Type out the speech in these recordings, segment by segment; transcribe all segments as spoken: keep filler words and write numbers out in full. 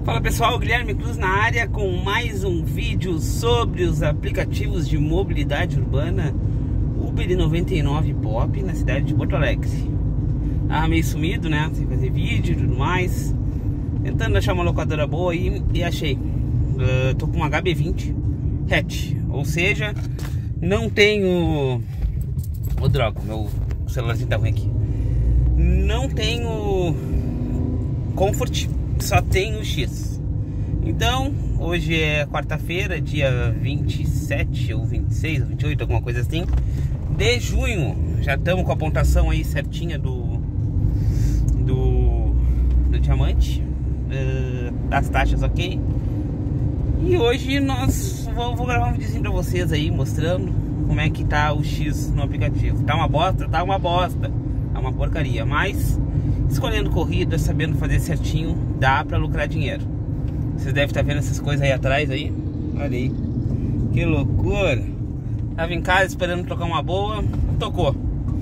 Fala pessoal, Guilherme Cruz na área com mais um vídeo sobre os aplicativos de mobilidade urbana Uber noventa e nove Pop na cidade de Porto Alegre. Tava meio sumido, né? Sem fazer vídeo e tudo mais, tentando achar uma locadora boa aí e achei. uh, Tô com um H B vinte hatch, ou seja, não tenho... Ô droga, meu celularzinho tá ruim aqui. Não tenho Comfort, só tenho X. Então, hoje é quarta-feira, dia vinte e sete ou vinte e seis ou vinte e oito, alguma coisa assim, de junho. Já estamos com a pontuação aí certinha do do, do diamante, uh, das taxas ok. E hoje nós vou, vou gravar um videozinho pra vocês aí, mostrando como é que tá o X no aplicativo. Tá uma bosta? Tá uma bosta, tá uma porcaria, mas escolhendo corrida, sabendo fazer certinho, dá pra lucrar dinheiro. Vocês devem estar vendo essas coisas aí atrás aí. Olha aí, que loucura. Tava em casa esperando tocar uma boa, tocou.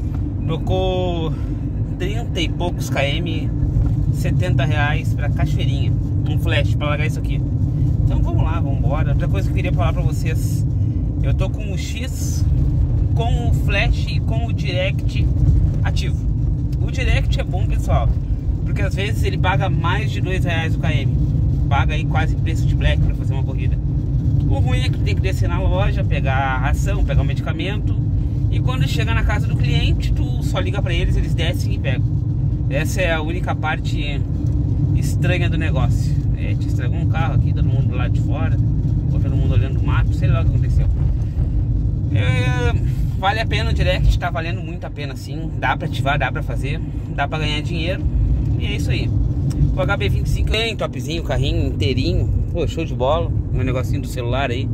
Tocou trinta e poucos km, setenta reais pra Cachoeirinha. Um flash pra largar isso aqui. Então vamos lá, vamos embora. Outra coisa que eu queria falar pra vocês, eu tô com o X, com o flash e com o direct ativo. O direct é bom, pessoal, porque às vezes ele paga mais de dois reais o km. Paga aí quase preço de black para fazer uma corrida. O ruim é que tem que descer na loja, pegar a ração, pegar o medicamento, e quando chega na casa do cliente, tu só liga para eles, eles descem e pegam. Essa é a única parte estranha do negócio. É, te estragou um carro aqui, todo mundo do lado de fora, ou todo mundo olhando o mato, sei lá o que aconteceu. É, vale a pena o direct, tá valendo muito a pena sim. Dá pra ativar, dá pra fazer, dá pra ganhar dinheiro. E é isso aí. O H B vinte e cinco bem topzinho, carrinho inteirinho. Pô, show de bola. Um negocinho do celular aí.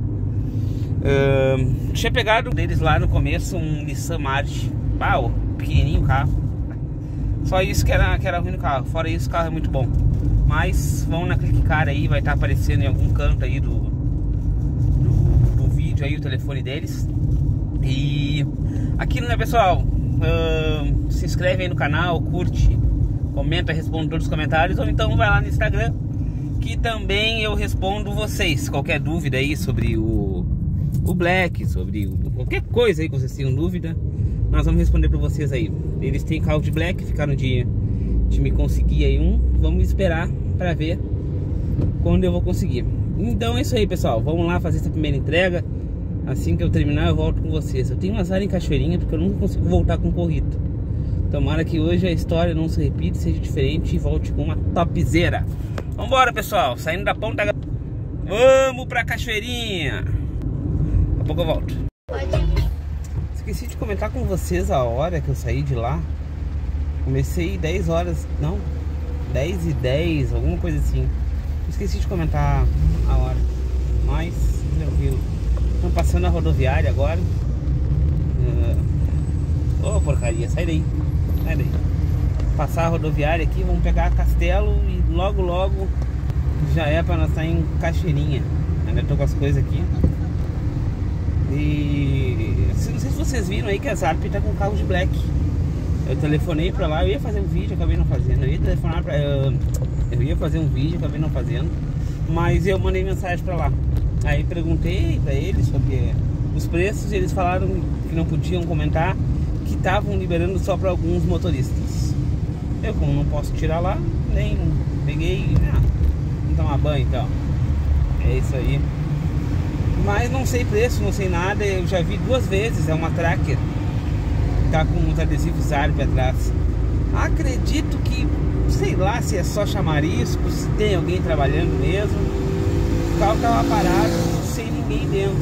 uh, Tinha pegado deles lá no começo um Nissan March. Pau, pequenininho o carro. Só isso que era, que era ruim no carro. Fora isso, o carro é muito bom. Mas vão na Clique Car aí, vai estar tá aparecendo em algum canto aí do, do, do vídeo aí o telefone deles. E aquilo, né, pessoal, uh, se inscreve aí no canal, curte, comenta, responde todos os comentários, ou então vai lá no Instagram, que também eu respondo vocês. Qualquer dúvida aí sobre o, o Black, sobre o, qualquer coisa aí que vocês tenham dúvida, nós vamos responder para vocês aí. Eles têm carro de Black, ficaram de, de me conseguir aí um. Vamos esperar para ver quando eu vou conseguir. Então é isso aí, pessoal, vamos lá fazer essa primeira entrega. Assim que eu terminar eu volto com vocês. Eu tenho um azar em Cachoeirinha porque eu nunca consigo voltar com corrida. Tomara que hoje a história não se repita, seja diferente e volte com uma topzera. Vambora, pessoal, saindo da ponta, vamos pra Cachoeirinha. Daqui a pouco eu volto. Esqueci de comentar com vocês a hora que eu saí de lá. Comecei dez horas, não, dez e dez, alguma coisa assim. Esqueci de comentar a hora, mas tranquilo. Estamos passando a rodoviária agora. Ô uh, oh, porcaria, sai daí. Sai daí. Passar a rodoviária aqui, vamos pegar Castelo e logo logo já é para nós estar em Cachoeirinha. Ainda tô com as coisas aqui. E não sei se vocês viram aí que a Zarp tá com carro de Black. Eu telefonei pra lá, eu ia fazer um vídeo, acabei não fazendo. Eu ia telefonar pra. Eu, eu ia fazer um vídeo, acabei não fazendo. Mas eu mandei mensagem pra lá. Aí perguntei pra eles sobre os preços e eles falaram que não podiam comentar, que estavam liberando só para alguns motoristas. Eu, como não posso tirar lá, nem peguei, ah, vamos tomar banho então. É isso aí. Mas não sei preço, não sei nada, eu já vi duas vezes, é uma Tracker. Tá com uns adesivos Zarp atrás. Acredito que, sei lá se é só chamarisco, se tem alguém trabalhando mesmo. O carro tava parado, sem ninguém dentro,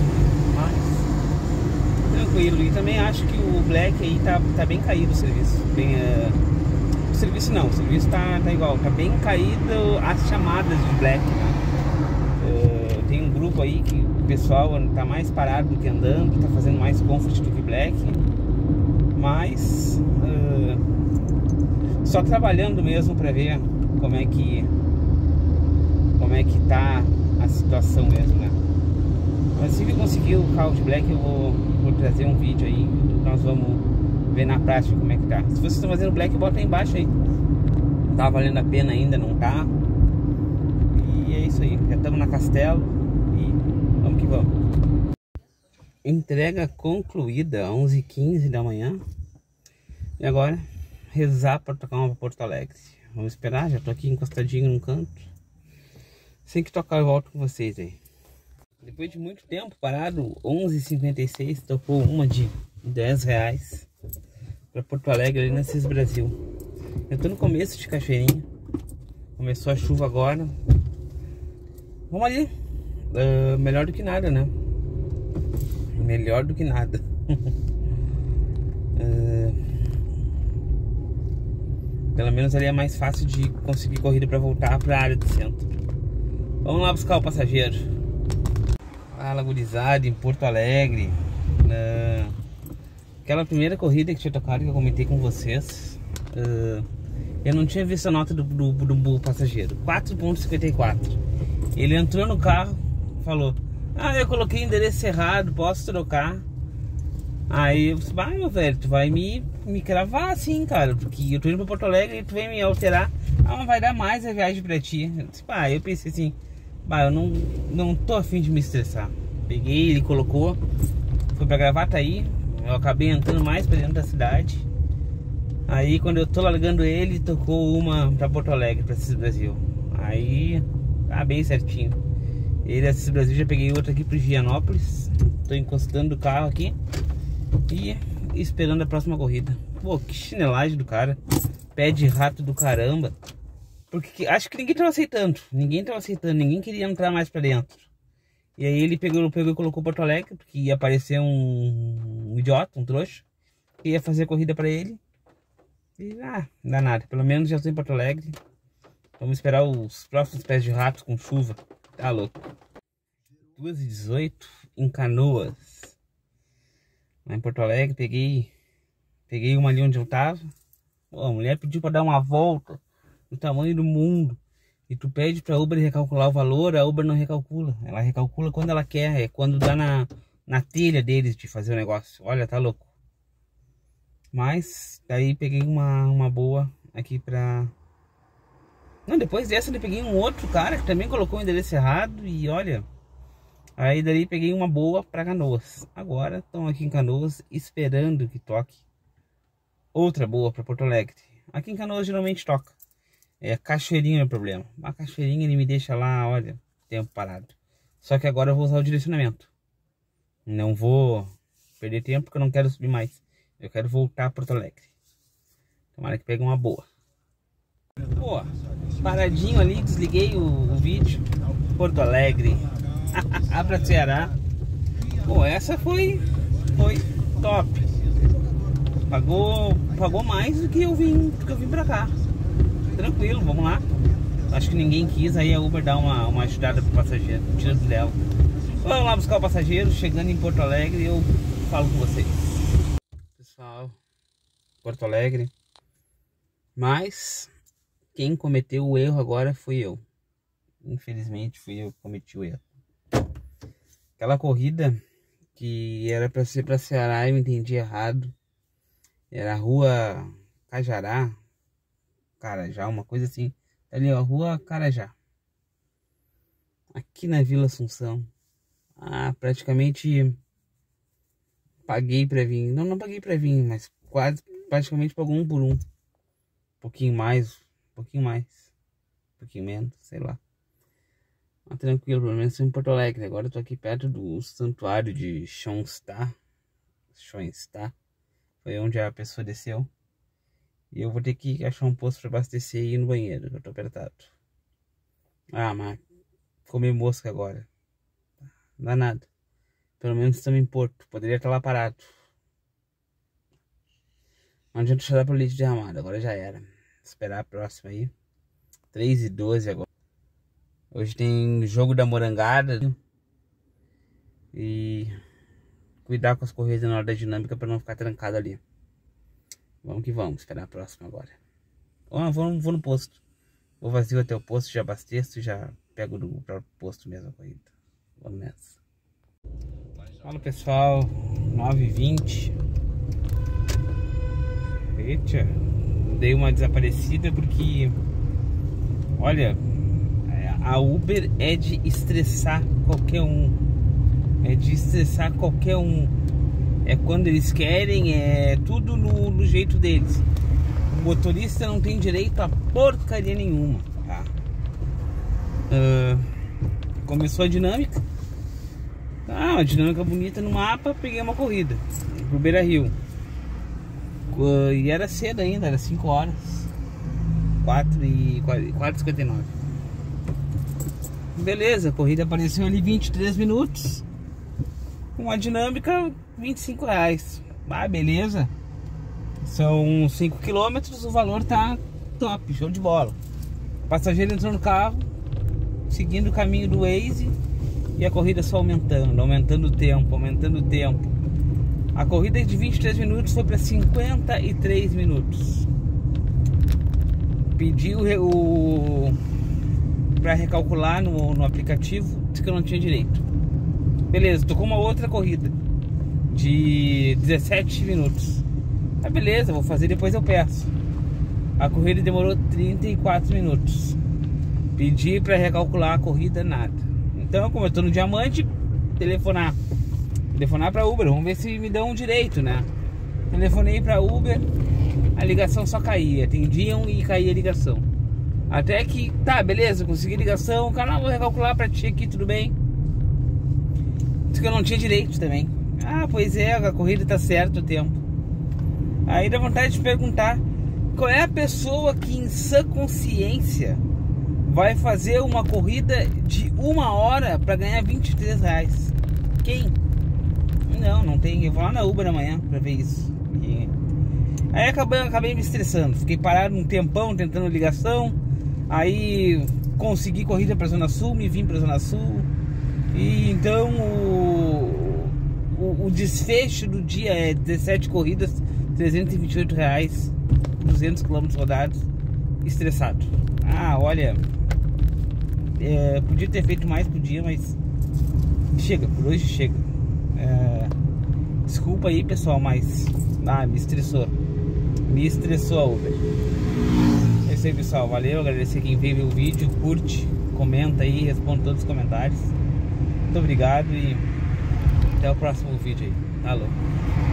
mas tranquilo. E também acho que o Black aí tá, tá bem caído o serviço. Bem, uh, o serviço não, o serviço tá, tá igual, tá bem caído as chamadas de Black, né? Uh, tem um grupo aí que o pessoal tá mais parado do que andando, tá fazendo mais Comfort do que Black. Mas uh, só trabalhando mesmo pra ver como é que como é que tá a situação mesmo, né? Mas se eu conseguir o carro de Black, eu vou, vou trazer um vídeo aí. Nós vamos ver na prática como é que tá. Se vocês estão fazendo Black, bota aí embaixo aí. Tá valendo a pena ainda, não tá? E é isso. Castelo e vamos que vamos. Entrega concluída, onze e quinze da manhã. E agora, rezar para tocar uma para Porto Alegre. Vamos esperar, já tô aqui encostadinho num canto. Sem que tocar eu volto com vocês aí. Depois de muito tempo parado, onze e cinquenta e seis, tocou uma de dez reais para Porto Alegre, ali na Cis Brasil. Eu tô no começo de Cachoeirinha. Começou a chuva agora. Vamos ali. Uh, melhor do que nada, né? Melhor do que nada. uh, pelo menos ali é mais fácil de conseguir corrida para voltar para a área do centro. Vamos lá buscar o passageiro. Fala, gurizada, em Porto Alegre. Uh, aquela primeira corrida que tinha tocado, que eu comentei com vocês. Uh, eu não tinha visto a nota do, do, do, do passageiro. quatro ponto cinquenta e quatro. Ele entrou no carro, falou: ah, eu coloquei endereço errado, posso trocar? Aí eu disse: vai, meu velho, tu vai me, me cravar assim, cara, porque eu tô indo pra Porto Alegre e tu vem me alterar. Ah, mas vai dar mais a viagem pra ti. Eu disse: pá, eu pensei assim, bah, eu não, não tô afim de me estressar. Peguei, ele colocou, foi pra Gravataí. Eu acabei entrando mais pra dentro da cidade. Aí quando eu tô largando ele, tocou uma pra Porto Alegre, pra Cis Brasil. Aí tá bem certinho. Ele da Cis Brasil, já peguei outra aqui pro Gianópolis. Tô encostando o carro aqui e esperando a próxima corrida. Pô, que chinelagem do cara. Pé de rato do caramba. Porque acho que ninguém tava aceitando. Ninguém tava aceitando, ninguém queria entrar mais pra dentro. E aí ele pegou, pegou e colocou Porto Alegre, porque ia aparecer um, um idiota, um trouxa, que ia fazer a corrida pra ele. E ah, não dá nada. Pelo menos já estou em Porto Alegre. Vamos esperar os próximos pés de rato com chuva. Tá louco. duas e dezoito em Canoas. Lá em Porto Alegre, peguei Peguei uma ali onde eu tava. Pô, a mulher pediu pra dar uma volta do tamanho do mundo. E tu pede pra Uber recalcular o valor, a Uber não recalcula. Ela recalcula quando ela quer, é quando dá na, na telha deles de fazer o negócio. Olha, tá louco. Mas, daí peguei uma, uma boa aqui pra... Não, depois dessa eu peguei um outro cara que também colocou o endereço errado. E olha, aí daí peguei uma boa pra Canoas. Agora estão aqui em Canoas esperando que toque outra boa pra Porto Alegre. Aqui em Canoas geralmente toca. É Cachoeirinha o problema. A Cachoeirinha ele me deixa lá, olha, tempo parado. Só que agora eu vou usar o direcionamento. Não vou perder tempo porque eu não quero subir mais. Eu quero voltar a Porto Alegre. Tomara que pegue uma boa. Pô, paradinho ali, desliguei o, o vídeo. Porto Alegre pra Ceará. Pô, essa foi Foi top. Pagou, pagou mais do que eu vim, do que eu vim pra cá. Tranquilo, vamos lá. Acho que ninguém quis, aí a Uber dá uma, uma ajudada pro passageiro, tira do dela. Vamos lá buscar o passageiro, chegando em Porto Alegre eu falo com vocês. Pessoal, Porto Alegre. Mas quem cometeu o erro agora fui eu. Infelizmente fui eu que cometi o erro. Aquela corrida que era pra ser pra Ceará, eu entendi errado. Era a rua Cajará, Carajá, uma coisa assim. Ali ó, rua Carajá. Aqui na Vila Assunção. Ah, praticamente paguei pra vir. Não, não paguei pra vir, mas quase, praticamente pagou um por um. Um pouquinho mais, um pouquinho mais. Um pouquinho menos, sei lá. Mas tranquilo, pelo menos estou em Porto Alegre. Agora eu tô aqui perto do santuário de Schoenstatt. Schoenstatt. Foi onde a pessoa desceu. E eu vou ter que achar um posto para abastecer e ir no banheiro, eu tô apertado. Ah, mas comer mosca agora. Não dá nada. Pelo menos estamos em Porto. Poderia estar lá parado. Não adianta chorar pro leite derramado. Agora já era. Esperar a próxima aí. três e doze agora. Hoje tem jogo da morangada. E cuidar com as corridas na hora da dinâmica para não ficar trancado ali. Vamos que vamos, esperar a próxima agora. Oh, vou, vou no posto. Vou vazio até o posto, já abasteço e já pego do próprio posto mesmo a corrida. Vamos nessa. Fala pessoal, nove e vinte. Eita, dei uma desaparecida porque, olha, a a Uber é de estressar qualquer um. É de estressar qualquer um. É quando eles querem, é tudo no, no jeito deles. O motorista não tem direito a porcaria nenhuma, tá? Uh, começou a dinâmica. Ah, uma dinâmica bonita no mapa. Peguei uma corrida pro Beira-Rio. uh, E era cedo ainda, era cinco horas, quatro e cinquenta e nove. Beleza, a corrida apareceu ali vinte e três minutos. Uma dinâmica, vinte e cinco reais. Ah, beleza. São cinco quilômetros, o valor tá top, show de bola. O passageiro entrou no carro, seguindo o caminho do Waze, e a corrida só aumentando, aumentando o tempo, aumentando o tempo. A corrida de vinte e três minutos foi para cinquenta e três minutos. Pedi o, o para recalcular no, no aplicativo, disse que eu não tinha direito. Beleza, tô com uma outra corrida de dezessete minutos. Ah, beleza, vou fazer, depois eu peço. A corrida demorou trinta e quatro minutos. Pedi para recalcular a corrida, nada. Então, como eu tô no diamante, telefonar. Telefonar para Uber, vamos ver se me dão um direito, né? Telefonei para Uber, a ligação só caía. Atendiam e caía a ligação. Até que, tá, beleza, consegui ligação. O cara, não, vou recalcular para ti aqui, tudo bem? Disse que eu não tinha direito também. Ah, pois é, a corrida tá certo o tempo. Aí dá vontade de perguntar: qual é a pessoa que em sã consciência vai fazer uma corrida de uma hora para ganhar vinte e três reais? Quem? Não, não tem. Eu vou lá na Uber amanhã para ver isso. E... aí acabei, acabei me estressando. Fiquei parado um tempão tentando ligação. Aí consegui corrida para Zona Sul, me vim para Zona Sul. E então o, o, o desfecho do dia é dezessete corridas, trezentos e vinte e oito reais, duzentos quilômetros rodados, estressado. Ah, olha, é, podia ter feito mais, podia, mas chega, por hoje chega. É, desculpa aí, pessoal, mas ah, me estressou. Me estressou a Uber. É isso aí, pessoal, valeu, agradecer quem veio ver o vídeo, curte, comenta aí, responde todos os comentários. Muito obrigado e até o próximo vídeo aí. Alô.